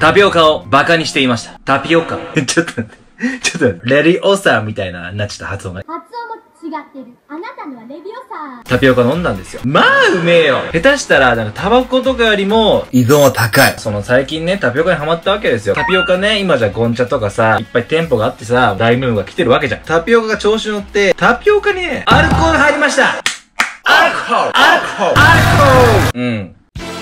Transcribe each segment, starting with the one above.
タピオカをバカにしていました。タピオカちょっと待って。ちょっと待って。レディオサみたいな、なっちゃった発音が。 発音も違ってる。あなたにはレビオサタピオカ飲んだんですよ。まあ、うめえよ。下手したら、タバコとかよりも、依存は高い。最近ね、タピオカにハマったわけですよ。タピオカね、今じゃゴンチャとかさ、いっぱい店舗があってさ、大ブームが来てるわけじゃん。タピオカが調子乗って、タピオカにね、アルコール入りました。アルコールうん。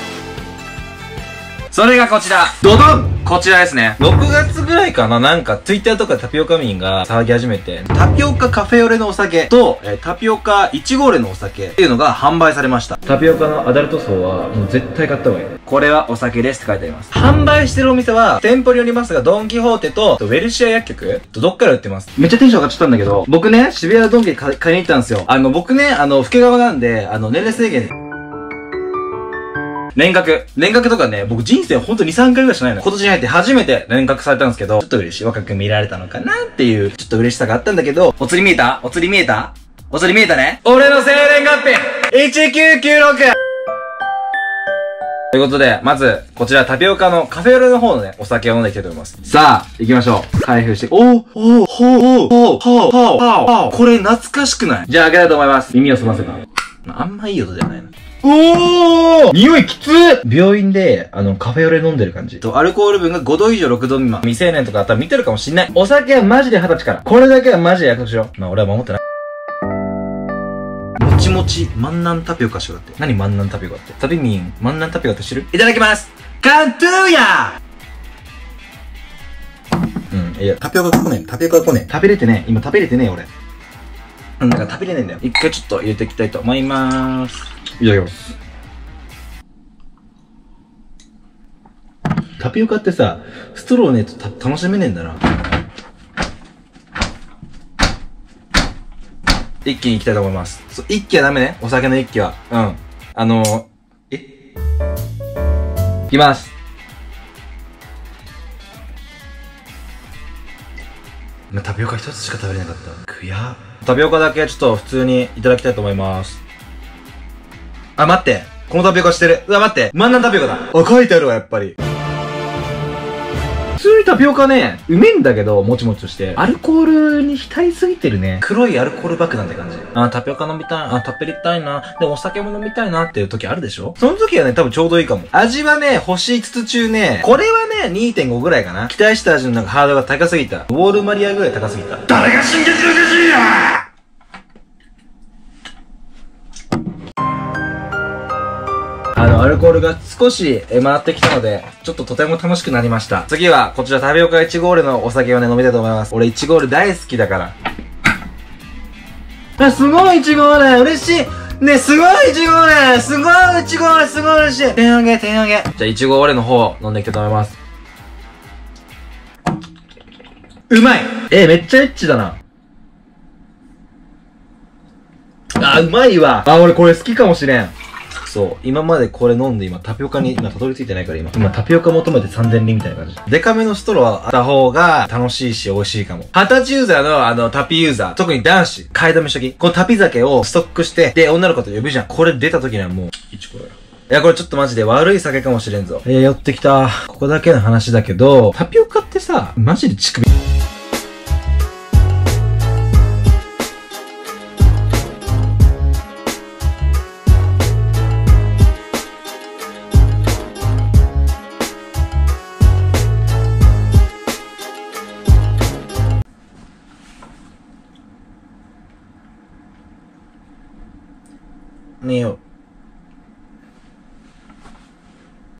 それがこちら。ドドンこちらですね。6月ぐらいかな、なんか、ツイッターとかでタピオカ民が騒ぎ始めて、タピオカカフェオレのお酒と、タピオカイチゴーレのお酒っていうのが販売されました。タピオカのアダルト層は、もう絶対買った方がいい。これはお酒ですって書いてあります。販売してるお店は、店舗によりますが、ドンキホーテと、ウェルシア薬局とどっから売ってます。めっちゃテンション上がっちゃったんだけど、僕ね、渋谷のドンキ買いに行ったんですよ。僕ね、老け顔なんで、年齢制限、年額とかね、僕人生ほんと2、3回ぐらいしないの。今年に入って初めて年額されたんですけど、ちょっと嬉しい。若く見られたのかなっていう、ちょっと嬉しさがあったんだけど、お釣り見えたね。俺の生年月日 !1996! ということで、まず、こちらタピオカのカフェオレの方のね、お酒を飲んでいきたいと思います。さあ、行きましょう。開封して、これ懐かしくない？じゃあ開けたいと思います。耳を澄ませば。あんまいい音じゃないの。匂いきつっ！病院で、カフェオレ飲んでる感じ。アルコール分が5度以上6度未満。未成年とかだったら見てるかもしんない。お酒はマジで20歳から。これだけはマジで約束しよう。まあ俺は守ってない。もちもち、万南タピオカしようだって。何万南タピオカって。タピミン、万南タピオカって知る？いただきます！カントゥーヤー！いや、タピオカ来ねえ。食べれてねえ。今食べれてねえ、俺。なんか食べれねえんだよ。一回ちょっと入れていきたいと思いまーす。いただきます。タピオカってさ、ストローねえと楽しめねえんだな。一気にいきたいと思います。一気はダメね。お酒の一気は。いきます。タピオカ一つしか食べれなかった。くや。タピオカだけちょっと普通にいただきたいと思います。あ、待って。このタピオカしてる。うわ、待って。万南タピオカだ。あ、書いてあるわ、やっぱり。普通にタピオカね、うめえんだけど、もちもちとして。アルコールに浸りすぎてるね。黒いアルコール爆弾って感じ。タピオカ飲みたい。食べりたいな。でもお酒も飲みたいなっていう時あるでしょ？その時はね、多分ちょうどいいかも。味はね、星5つ中ね、これはね、2.5 ぐらいかな。期待した味のハードルが高すぎた。ウォールマリアぐらい高すぎた。誰が真実のジャジーや！アルコールが少し回ってきたので、ちょっととても楽しくなりました。次は、こちらタピオカイチゴールのお酒をね、飲みたいと思います。俺イチゴール大好きだから。すごいイチゴール嬉しいね、すごいイチゴールすごいイチゴールすごい嬉しい点上げ。じゃあ、イチゴールの方、飲んでいきたいと思います。うまいめっちゃエッチだな。うまいわ。俺これ好きかもしれん。そう。今までこれ飲んで今タピオカにたどり着いてないから今タピオカ求めて3000輪みたいな感じ。デカめのストローあった方が楽しいし美味しいかも。20歳ユーザーのタピユーザー、特に男子、買いだめしとき。このタピ酒をストックして、で、女の子と呼ぶじゃん。これ出た時にはもう、イチコだよ。いや、これちょっとマジで悪い酒かもしれんぞ。寄ってきた。ここだけの話だけど、タピオカってさ、マジで乳首。寝よう。